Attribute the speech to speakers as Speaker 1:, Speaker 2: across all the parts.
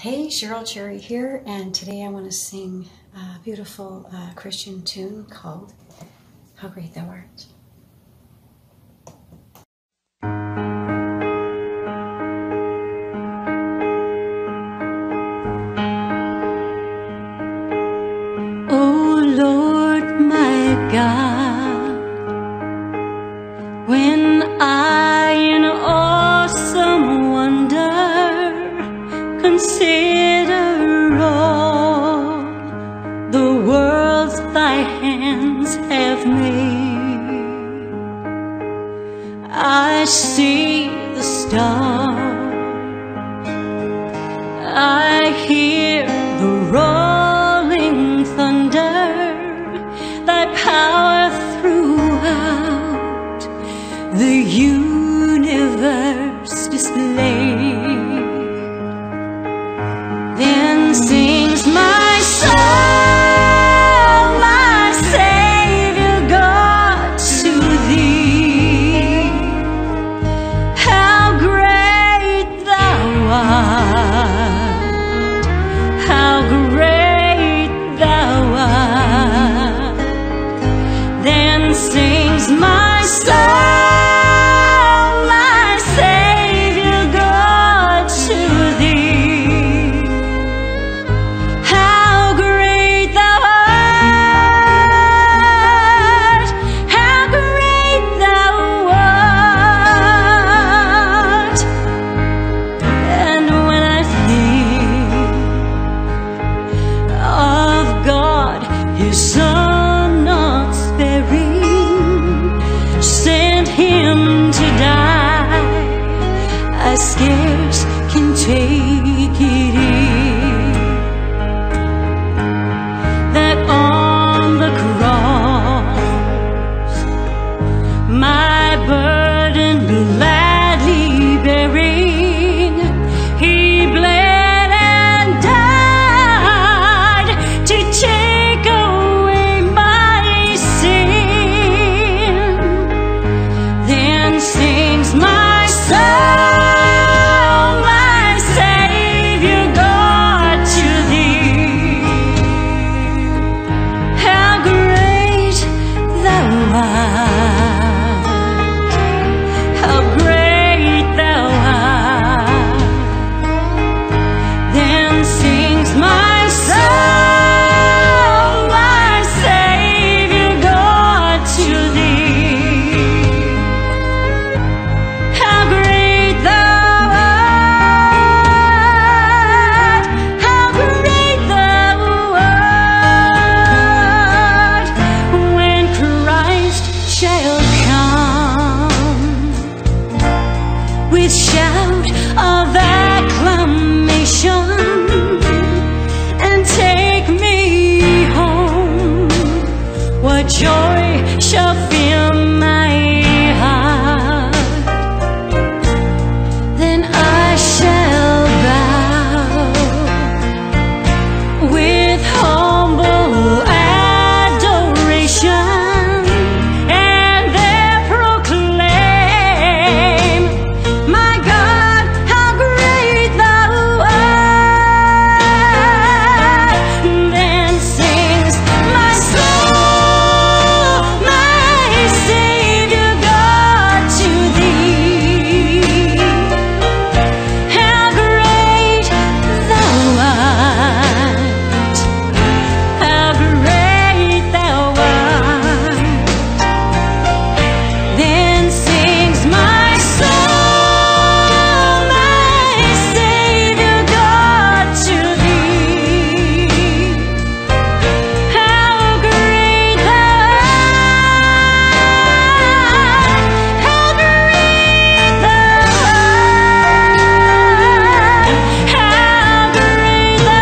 Speaker 1: Hey, Cheryl Cherry here, and today I want to sing a beautiful Christian tune called How Great Thou Art.
Speaker 2: Oh Lord my God, when I in awesome wonder consider all the worlds thy hands have made, I see the stars, I hear the rolling thunder, thy power throughout the universe displayed. Then sings my soul, my Savior God, to thee. How great thou art, how great thou art. Then sings my soul, my Savior God, to thee. How great thou art, how great thou art. And when I think of God, His Son not sparing, sent Him to die, I scarce can take it in, that on the cross my burden gladly bearing, He bled and died to take away my sin. Then sings my soul, my Savior God, to thee. How great thou art, how great thou art. Then sings my soul, my Savior God, to thee. How great thou art, how great thou art. When Christ shall come with shout of acclamation and take me home, what joy shall fill my heart. Then I shall bow with humble adoration and there proclaim, my God, how great thou art. Then sings my soul, my Savior God, to thee. How great thou art, how great thou art. Then sings my soul, my Savior God, to thee. How great thou art, how great thou art, how great thou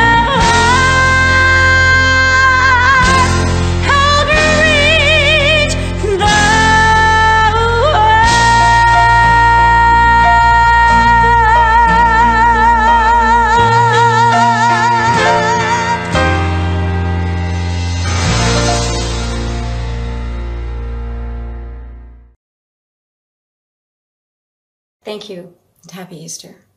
Speaker 2: art, how great thou
Speaker 1: Thank you, and happy Easter.